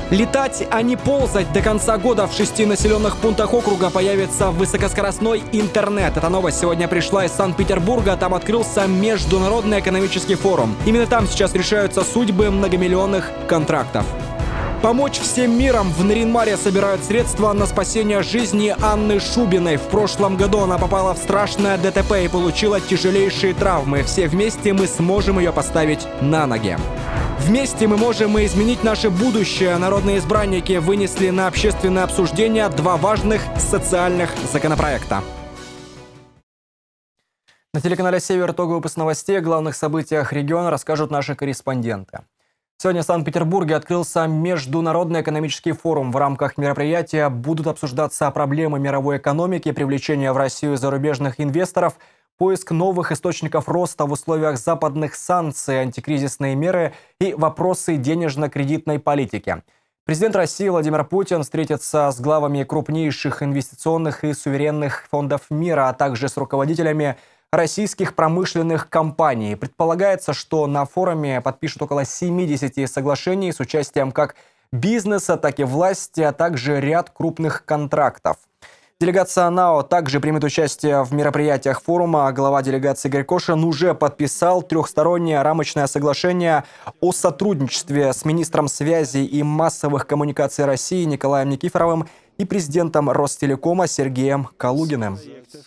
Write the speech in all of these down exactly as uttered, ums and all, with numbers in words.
Летать, а не ползать. До конца года в шести населенных пунктах округа появится высокоскоростной интернет. Эта новость сегодня пришла из Санкт-Петербурга. Там открылся Международный экономический форум. Именно там сейчас решаются судьбы многомиллионных контрактов. Помочь всем миром. В Нарьян-Маре собирают средства на спасение жизни Анны Шубиной. В прошлом году она попала в страшное ДТП и получила тяжелейшие травмы. Все вместе мы сможем ее поставить на ноги. Вместе мы можем и изменить наше будущее. Народные избранники вынесли на общественное обсуждение два важных социальных законопроекта. На телеканале «Север» итоговый выпуск новостей о главных событиях региона расскажут наши корреспонденты. Сегодня в Санкт-Петербурге открылся Международный экономический форум. В рамках мероприятия будут обсуждаться проблемы мировой экономики, привлечение в Россию зарубежных инвесторов, поиск новых источников роста в условиях западных санкций, антикризисные меры и вопросы денежно-кредитной политики. Президент России Владимир Путин встретится с главами крупнейших инвестиционных и суверенных фондов мира, а также с руководителями российских промышленных компаний. Предполагается, что на форуме подпишут около семидесяти соглашений с участием как бизнеса, так и власти, а также ряд крупных контрактов. Делегация НАО также примет участие в мероприятиях форума. Глава делегации Игорь Кошин уже подписал трехстороннее рамочное соглашение о сотрудничестве с министром связи и массовых коммуникаций России Николаем Никифоровым и президентом Ростелекома Сергеем Калугиным.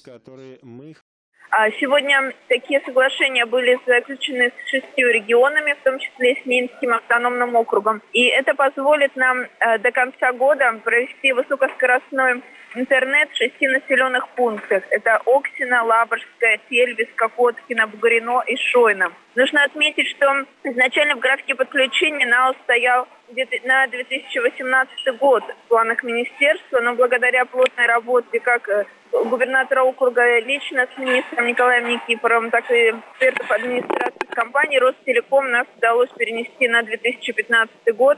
Сегодня такие соглашения были заключены с шестью регионами, в том числе с Минским автономным округом. И это позволит нам до конца года провести высокоскоростной интернет в шести населенных пунктах. Это Оксино, Лаборская, Сельвиска, Коткино, Бугарино и Шойно. Нужно отметить, что изначально в графике подключения НАО стоял на две тысячи восемнадцатый год в планах министерства, но благодаря плотной работе как губернатора округа лично с министром Николаем Никифоровым, так и экспертов администрации компании Ростелеком нас удалось перенести на две тысячи пятнадцатый год.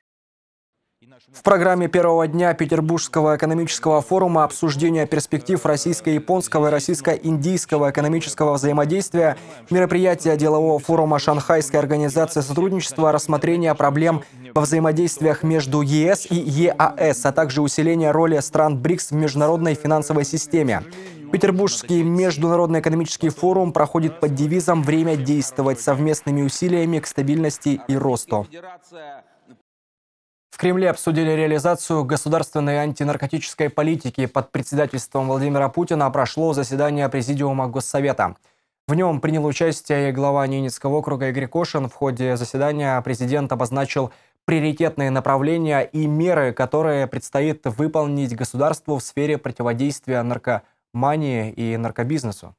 В программе первого дня Петербургского экономического форума обсуждение перспектив российско-японского и российско-индийского экономического взаимодействия, мероприятия делового форума Шанхайской организации сотрудничества, рассмотрение проблем во взаимодействиях между ЕС и ЕАЭС, а также усиление роли стран БРИКС в международной финансовой системе. Петербургский международный экономический форум проходит под девизом «Время действовать совместными усилиями к стабильности и росту». В Кремле обсудили реализацию государственной антинаркотической политики. Под председательством Владимира Путина прошло заседание Президиума Госсовета. В нем принял участие и глава Ненецкого округа Игорь Кошин. В ходе заседания президент обозначил приоритетные направления и меры, которые предстоит выполнить государству в сфере противодействия наркомании и наркобизнесу.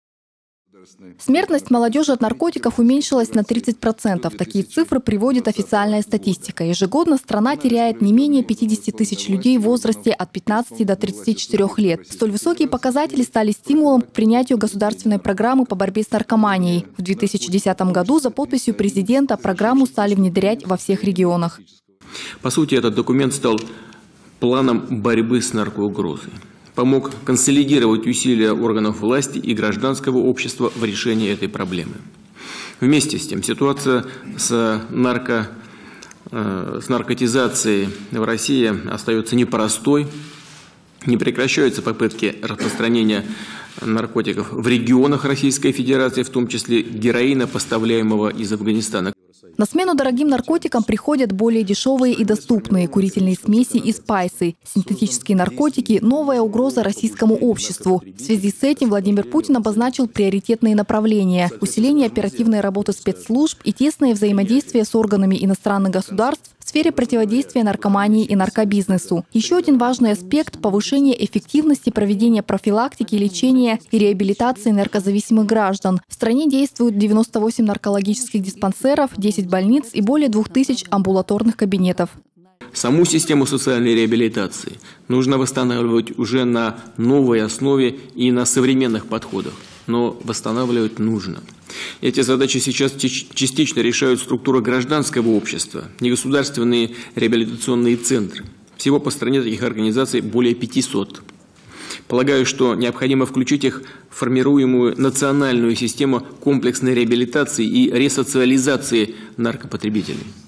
Смертность молодежи от наркотиков уменьшилась на тридцать процентов. Такие цифры приводит официальная статистика. Ежегодно страна теряет не менее пятидесяти тысяч людей в возрасте от пятнадцати до тридцати четырёх лет. Столь высокие показатели стали стимулом к принятию государственной программы по борьбе с наркоманией. В две тысячи десятом году за подписью президента программу стали внедрять во всех регионах. По сути, этот документ стал планом борьбы с наркоугрозой. Помог консолидировать усилия органов власти и гражданского общества в решении этой проблемы. Вместе с тем, ситуация с, нарко, э, с наркотизацией в России остается непростой. Не прекращаются попытки распространения наркотиков в регионах Российской Федерации, в том числе героина, поставляемого из Афганистана. На смену дорогим наркотикам приходят более дешевые и доступные курительные смеси и спайсы. Синтетические наркотики – новая угроза российскому обществу. В связи с этим Владимир Путин обозначил приоритетные направления – усиление оперативной работы спецслужб и тесное взаимодействие с органами иностранных государств в сфере противодействия наркомании и наркобизнесу. Еще один важный аспект – повышение эффективности проведения профилактики, лечения и реабилитации наркозависимых граждан. В стране действуют девяносто восемь наркологических диспансеров, десять больниц и более двух тысяч амбулаторных кабинетов. Саму систему социальной реабилитации нужно восстанавливать уже на новой основе и на современных подходах. Но восстанавливать нужно. Эти задачи сейчас частично решают структура гражданского общества, негосударственные реабилитационные центры. Всего по стране таких организаций более пятисот. Полагаю, что необходимо включить их в формируемую национальную систему комплексной реабилитации и ресоциализации наркопотребителей.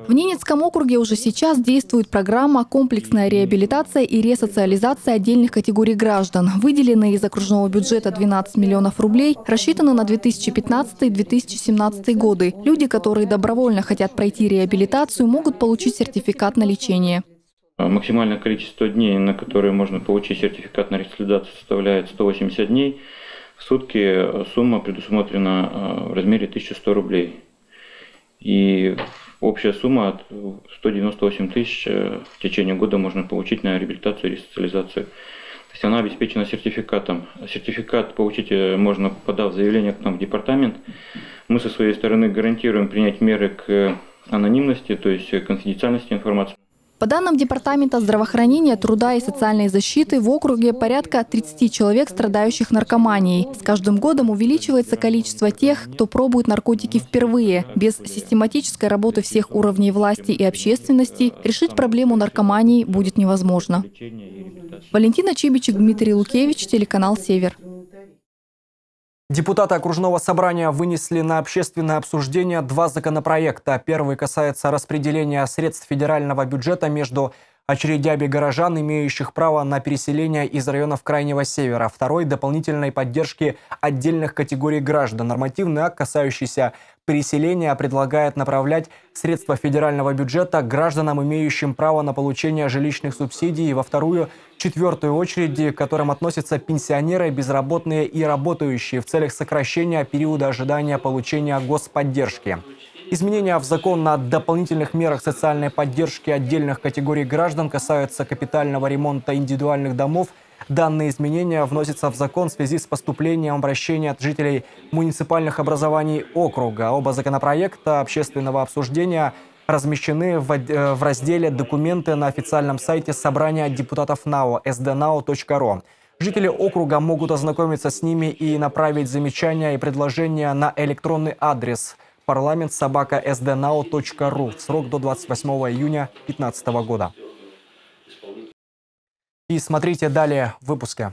В Ненецком округе уже сейчас действует программа «Комплексная реабилитация и ресоциализация отдельных категорий граждан». Выделенные из окружного бюджета двенадцать миллионов рублей рассчитаны на две тысячи пятнадцатый — две тысячи семнадцатый годы. Люди, которые добровольно хотят пройти реабилитацию, могут получить сертификат на лечение. Максимальное количество дней, на которые можно получить сертификат на ресоциализацию, составляет сто восемьдесят дней. В сутки сумма предусмотрена в размере тысяча сто рублей. И общая сумма сто девяносто восемь тысяч в течение года можно получить на реабилитацию и ресоциализацию. То есть она обеспечена сертификатом. Сертификат получить можно, подав заявление к нам в департамент. Мы со своей стороны гарантируем принять меры к анонимности, то есть конфиденциальности информации. По данным Департамента здравоохранения, труда и социальной защиты, в округе порядка тридцати человек, страдающих наркоманией. С каждым годом увеличивается количество тех, кто пробует наркотики впервые. Без систематической работы всех уровней власти и общественности решить проблему наркомании будет невозможно. Валентина Чибичек, Дмитрий Лукевич, телеканал «Север». Депутаты окружного собрания вынесли на общественное обсуждение два законопроекта. Первый касается распределения средств федерального бюджета между очередями горожан, имеющих право на переселение из районов Крайнего Севера. Второй – дополнительной поддержки отдельных категорий граждан. Нормативный акт, касающийся переселения, предлагает направлять средства федерального бюджета гражданам, имеющим право на получение жилищных субсидий, и во вторую, четвертую очередь, к которым относятся пенсионеры, безработные и работающие, в целях сокращения периода ожидания получения господдержки. Изменения в закон о дополнительных мерах социальной поддержки отдельных категорий граждан касаются капитального ремонта индивидуальных домов. Данные изменения вносятся в закон в связи с поступлением обращений от жителей муниципальных образований округа. Оба законопроекта общественного обсуждения размещены в, в разделе «Документы» на официальном сайте собрания депутатов НАО эс дэ нао точка ру. Жители округа могут ознакомиться с ними и направить замечания и предложения на электронный адрес парламент собака эс дэ нао точка ру в срок до двадцать восьмого июня две тысячи пятнадцатого года. И смотрите далее в выпуске.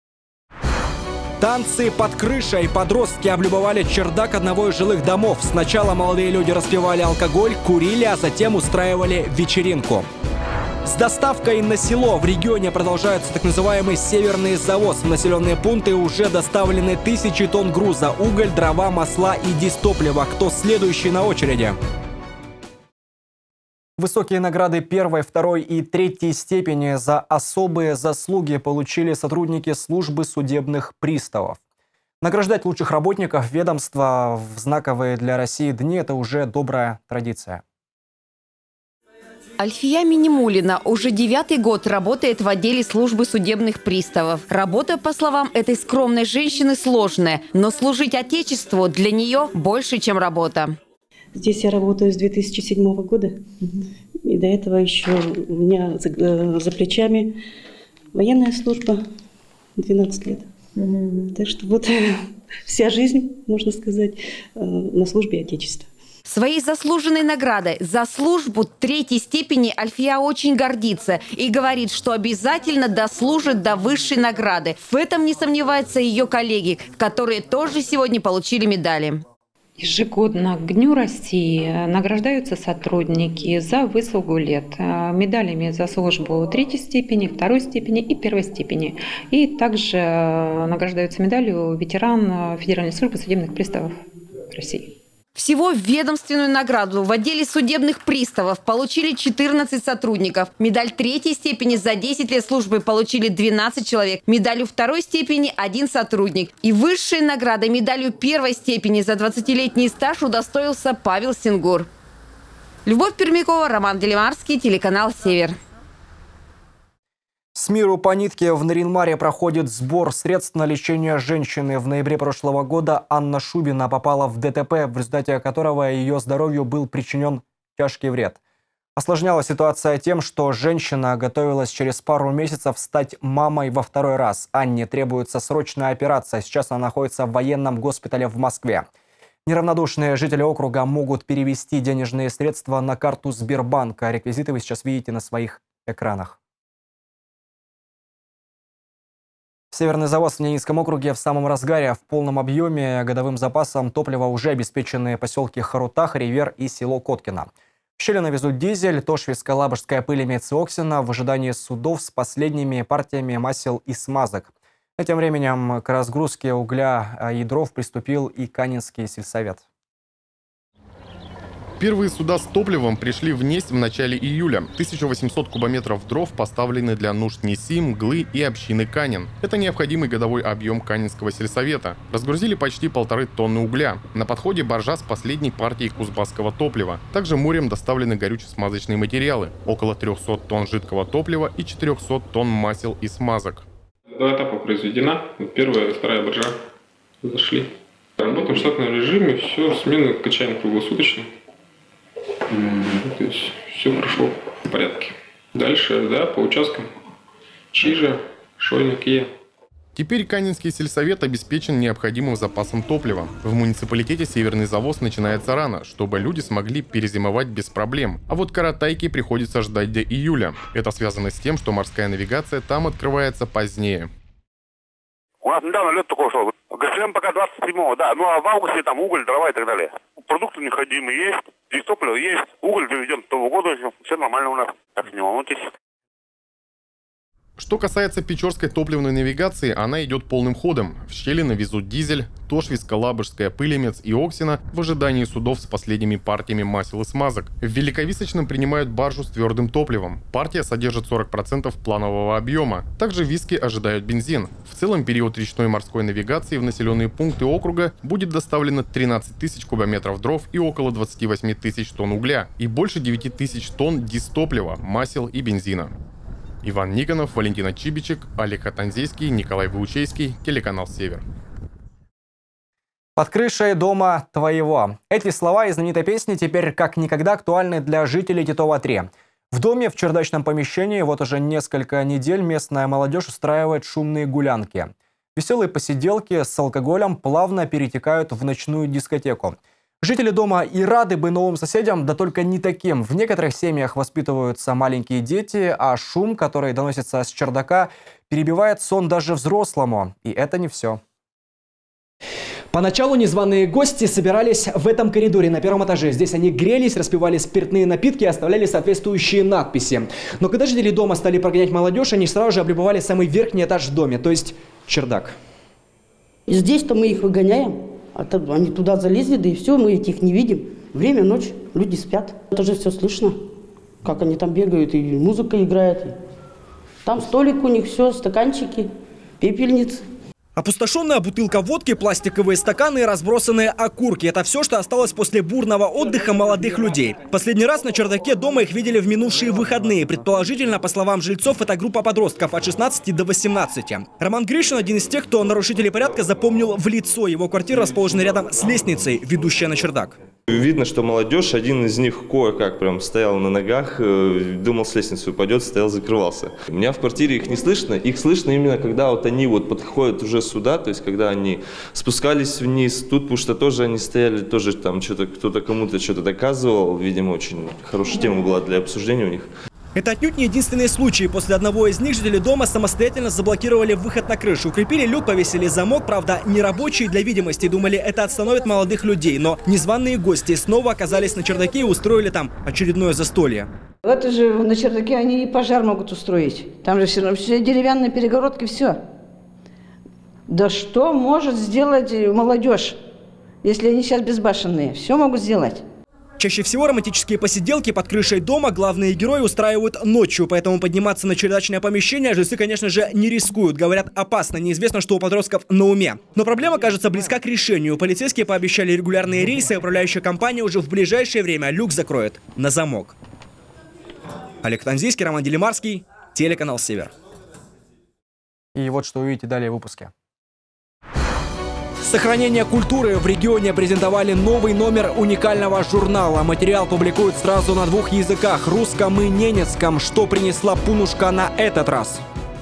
Танцы под крышей. Подростки облюбовали чердак одного из жилых домов. Сначала молодые люди распивали алкоголь, курили, а затем устраивали вечеринку. С доставкой на село в регионе продолжается так называемый северный завоз. В населенные пункты уже доставлены тысячи тонн груза: уголь, дрова, масла и дизтопливо. Кто следующий на очереди? Высокие награды первой, второй и третьей степени за особые заслуги получили сотрудники службы судебных приставов. Награждать лучших работников ведомства в знаковые для России дни – это уже добрая традиция. Альфия Минимулина уже девятый год работает в отделе службы судебных приставов. Работа, по словам этой скромной женщины, сложная, но служить Отечеству для нее больше, чем работа. Здесь я работаю с две тысячи седьмого года, и до этого еще у меня за, за плечами военная служба двенадцать лет. Mm-hmm. Так что вот вся жизнь, можно сказать, на службе Отечества. Своей заслуженной наградой за службу третьей степени Альфия очень гордится и говорит, что обязательно дослужит до высшей награды. В этом не сомневаются ее коллеги, которые тоже сегодня получили медали. Ежегодно к Дню России награждаются сотрудники за выслугу лет медалями за службу третьей степени, второй степени и первой степени. И также награждаются медалью ветеран Федеральной службы судебных приставов России. Всего ведомственную награду в отделе судебных приставов получили четырнадцать сотрудников. Медаль третьей степени за десять лет службы получили двенадцать человек. Медалью второй степени – один сотрудник. И высшей наградой медалью первой степени за двадцатилетний стаж удостоился Павел Сингур. Любовь Пермякова, Роман Делимарский, телеканал «Север». С миру по нитке в Нарьян-Маре проходит сбор средств на лечение женщины. В ноябре прошлого года Анна Шубина попала в дэ тэ пэ, в результате которого ее здоровью был причинен тяжкий вред. Осложняла ситуация тем, что женщина готовилась через пару месяцев стать мамой во второй раз. Анне требуется срочная операция. Сейчас она находится в военном госпитале в Москве. Неравнодушные жители округа могут перевести денежные средства на карту Сбербанка. Реквизиты вы сейчас видите на своих экранах. Северный завоз в Ненецком округе в самом разгаре. В полном объеме годовым запасом топлива уже обеспечены поселки Харутах, Ривер и село Коткино. В щели навезут дизель, Тошвиц-Калабожская пыль имеет Оксина в ожидании судов с последними партиями масел и смазок. А тем временем к разгрузке угля и дров приступил и Канинский сельсовет. Первые суда с топливом пришли в Несть в начале июля. тысяча восемьсот кубометров дров поставлены для нужд Неси, Мглы и общины Канин. Это необходимый годовой объем Канинского сельсовета. Разгрузили почти полторы тонны угля. На подходе баржа с последней партией кузбасского топлива. Также морем доставлены горюче-смазочные материалы. Около трёхсот тонн жидкого топлива и четырёхсот тонн масел и смазок. Два этапа произведена. Первая, вторая баржа зашли. Работаем в штатном режиме, все, смены качаем круглосуточно. То есть все прошло в порядке. Дальше, да, по участкам. Чижа, Шойник, Ия. Теперь Канинский сельсовет обеспечен необходимым запасом топлива. В муниципалитете северный завоз начинается рано, чтобы люди смогли перезимовать без проблем. А вот Каратайке приходится ждать до июля. Это связано с тем, что морская навигация там открывается позднее. У нас недавно лед такой шел. Гашем пока двадцать седьмого, да. Ну а в августе там уголь, дрова и так далее. Продукты необходимые есть, и топливо есть. Уголь доведен к тому году еще. Все нормально у нас. Так не волнуйтесь. Что касается печорской топливной навигации, она идет полным ходом. В щели навезут дизель, Тошвиц-Калабожская пылемец и Оксина в ожидании судов с последними партиями масел и смазок. В Великовисочном принимают баржу с твердым топливом. Партия содержит сорок процентов планового объема. Также в Виске ожидают бензин. В целом период речной морской навигации в населенные пункты округа будет доставлено тринадцать тысяч кубометров дров и около двадцати восьми тысяч тонн угля и больше девяти тысяч тонн дистоплива, масел и бензина. Иван Никонов, Валентина Чибичек, Олег Атанзейский, Николай Ваучейский, телеканал «Север». «Под крышей дома твоего». Эти слова из знаменитой песни теперь как никогда актуальны для жителей Титова-три. В доме в чердачном помещении вот уже несколько недель местная молодежь устраивает шумные гулянки. Веселые посиделки с алкоголем плавно перетекают в ночную дискотеку. Жители дома и рады бы новым соседям, да только не таким. В некоторых семьях воспитываются маленькие дети, а шум, который доносится с чердака, перебивает сон даже взрослому. И это не все. Поначалу незваные гости собирались в этом коридоре на первом этаже. Здесь они грелись, распивали спиртные напитки и оставляли соответствующие надписи. Но когда жители дома стали прогонять молодежь, они сразу же облюбовали самый верхний этаж в доме, то есть чердак. И здесь-то мы их выгоняем. А они туда залезли, да и все, мы этих не видим. Время, ночь, люди спят. Это же все слышно, как они там бегают, и музыка играет. Там столик у них, все, стаканчики, пепельницы. Опустошенная бутылка водки, пластиковые стаканы и разбросанные окурки. Это все, что осталось после бурного отдыха молодых людей. Последний раз на чердаке дома их видели в минувшие выходные. Предположительно, по словам жильцов, это группа подростков от шестнадцати до восемнадцати. Роман Гришин – один из тех, кто нарушителей порядка запомнил в лицо. Его квартира расположена рядом с лестницей, ведущей на чердак. Видно, что молодежь, один из них кое-как прям стоял на ногах, думал, с лестницы упадет, стоял, закрывался. У меня в квартире их не слышно, их слышно именно когда вот они вот подходят уже сюда, то есть когда они спускались вниз, тут, потому что тоже они стояли, тоже там что-то, кто-то кому-то что-то доказывал, видимо, очень хорошая тема была для обсуждения у них. Это отнюдь не единственные случаи. После одного из них жители дома самостоятельно заблокировали выход на крышу. Укрепили люк, повесили замок, правда, нерабочий для видимости. Думали, это остановит молодых людей. Но незваные гости снова оказались на чердаке и устроили там очередное застолье. Это же на чердаке они и пожар могут устроить. Там же все равно все деревянные перегородки, все. Да что может сделать молодежь, если они сейчас безбашенные? Все могут сделать. Чаще всего романтические посиделки под крышей дома главные герои устраивают ночью, поэтому подниматься на чердачное помещение жильцы, конечно же, не рискуют. Говорят, опасно, неизвестно, что у подростков на уме. Но проблема, кажется, близка к решению. Полицейские пообещали регулярные рейсы, и управляющая компания уже в ближайшее время люк закроет на замок. Олег Танзийский, Роман Делимарский, телеканал «Север». И вот что увидите далее в выпуске. Сохранение культуры. В регионе презентовали новый номер уникального журнала. Материал публикуют сразу на двух языках – русском и ненецком. Что принесла Пунушка на этот раз?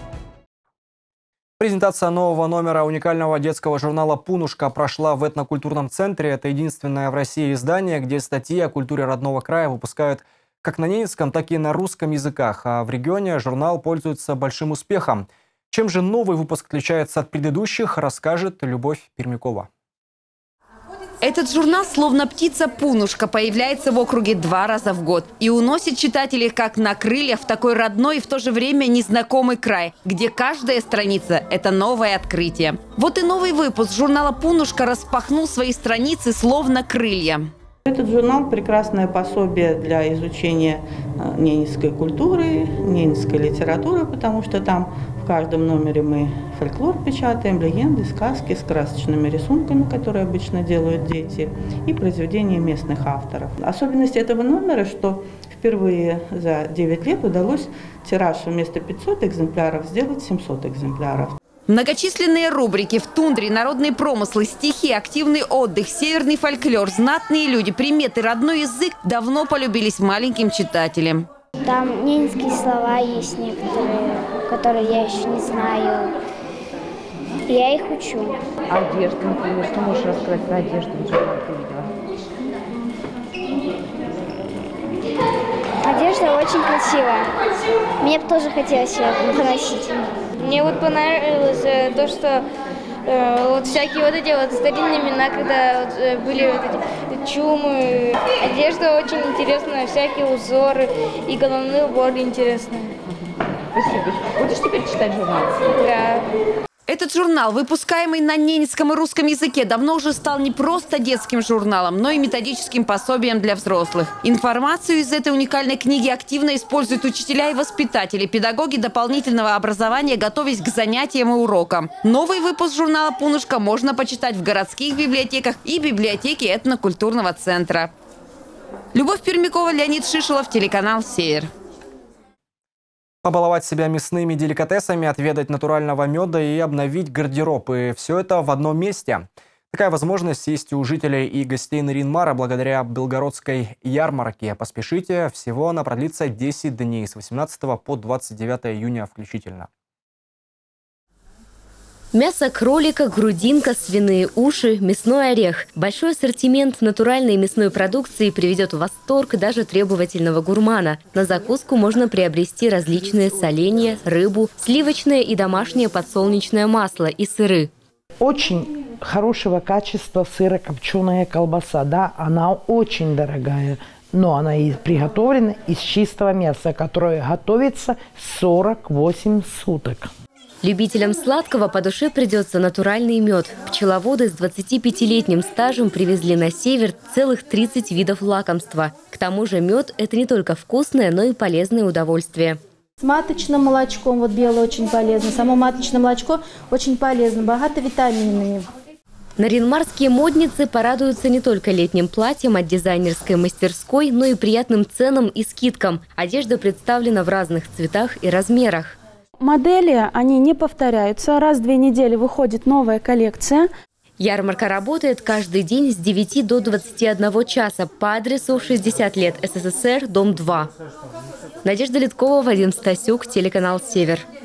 Презентация нового номера уникального детского журнала «Пунушка» прошла в этнокультурном центре. Это единственное в России издание, где статьи о культуре родного края выпускают как на ненецком, так и на русском языках. А в регионе журнал пользуется большим успехом. Чем же новый выпуск отличается от предыдущих, расскажет Любовь Пермякова. Этот журнал, словно птица-пунушка, появляется в округе два раза в год и уносит читателей как на крыльях в такой родной и в то же время незнакомый край, где каждая страница – это новое открытие. Вот и новый выпуск журнала «Пунушка» распахнул свои страницы словно крылья. Этот журнал – прекрасное пособие для изучения ненецкой культуры, ненецкой литературы, потому что там в каждом номере мы фольклор печатаем, легенды, сказки с красочными рисунками, которые обычно делают дети, и произведения местных авторов. Особенность этого номера, что впервые за девять лет удалось тираж вместо пятисот экземпляров сделать семьсот экземпляров. Многочисленные рубрики в тундре, народные промыслы, стихи, активный отдых, северный фольклор, знатные люди, приметы, родной язык давно полюбились маленьким читателям. Там ненецкие слова есть некоторые, которые я еще не знаю. Я их учу. Одежда, например, что можешь рассказать про одежду? Одежда очень красивая. Мне бы тоже хотелось ее носить. Мне вот понравилось э, то, что э, вот всякие вот эти вот старинные имена, когда вот, э, были вот эти чумы. Одежда очень интересная, всякие узоры и головные уборы интересные. Спасибо. Будешь теперь читать журнал? Да. Этот журнал, выпускаемый на ненецком и русском языке, давно уже стал не просто детским журналом, но и методическим пособием для взрослых. Информацию из этой уникальной книги активно используют учителя и воспитатели, педагоги дополнительного образования, готовясь к занятиям и урокам. Новый выпуск журнала «Пунушка» можно почитать в городских библиотеках и библиотеке этнокультурного центра. Любовь Пермякова, Леонид Шишелов, телеканал «Север». Побаловать себя мясными деликатесами, отведать натурального меда и обновить гардероб. И все это в одном месте. Такая возможность есть у жителей и гостей Нарьян-Мара благодаря Белгородской ярмарке. Поспешите, всего она продлится десять дней с восемнадцатого по двадцать девятое июня включительно. Мясо кролика, грудинка, свиные уши, мясной орех. Большой ассортимент натуральной мясной продукции приведет в восторг даже требовательного гурмана. На закуску можно приобрести различные соленья, рыбу, сливочное и домашнее подсолнечное масло и сыры. Очень хорошего качества сырокопченая колбаса. Да, она очень дорогая, но она и приготовлена из чистого мяса, которое готовится сорок восемь суток. Любителям сладкого по душе придется натуральный мед. Пчеловоды с двадцатипятилетним стажем привезли на север целых тридцать видов лакомства. К тому же мед – это не только вкусное, но и полезное удовольствие. С маточным молочком, вот белое, очень полезно. Само маточное молочко очень полезно, богато витаминами. Нарьян-марские модницы порадуются не только летним платьем от дизайнерской мастерской, но и приятным ценам и скидкам. Одежда представлена в разных цветах и размерах. Модели, они не повторяются. Раз в две недели выходит новая коллекция. Ярмарка работает каждый день с девяти до двадцати одного часа по адресу шестьдесят лет СССР, дом два. Надежда Литкова, Вадим Стасюк, телеканал «Север».